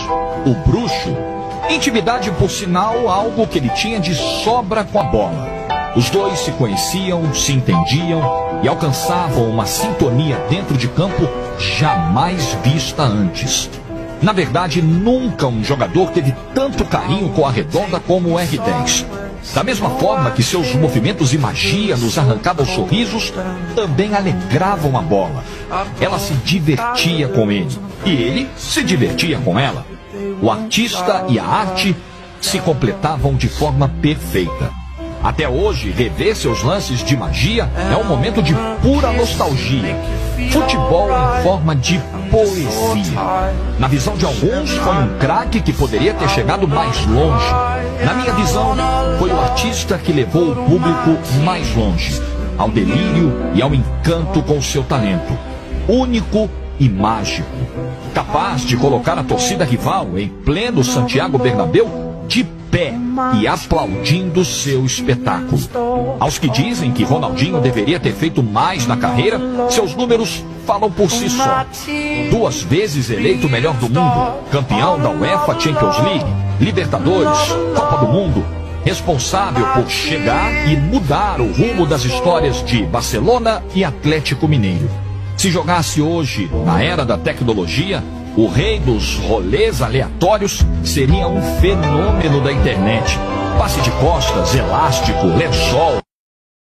o bruxo. Intimidade, por sinal, algo que ele tinha de sobra com a bola. Os dois se conheciam, se entendiam e alcançavam uma sintonia dentro de campo jamais vista antes. Na verdade, nunca um jogador teve tanto carinho com a redonda como o R10. Da mesma forma que seus movimentos e magia nos arrancavam sorrisos, também alegravam a bola. Ela se divertia com ele e ele se divertia com ela. O artista e a arte se completavam de forma perfeita. Até hoje, rever seus lances de magia é um momento de pura nostalgia. Futebol em forma de poesia. Na visão de alguns, foi um craque que poderia ter chegado mais longe. Na minha visão, foi o artista que levou o público mais longe, ao delírio e ao encanto com seu talento, único e mágico, capaz de colocar a torcida rival em pleno Santiago Bernabéu de pé e aplaudindo seu espetáculo. Aos que dizem que Ronaldinho deveria ter feito mais na carreira, seus números falam por si só. 2 vezes eleito o melhor do mundo, campeão da UEFA Champions League, Libertadores, Copa do Mundo, responsável por chegar e mudar o rumo das histórias de Barcelona e Atlético Mineiro. Se jogasse hoje, na era da tecnologia, o rei dos rolês aleatórios seria um fenômeno da internet. Passe de costas, elástico, lençol,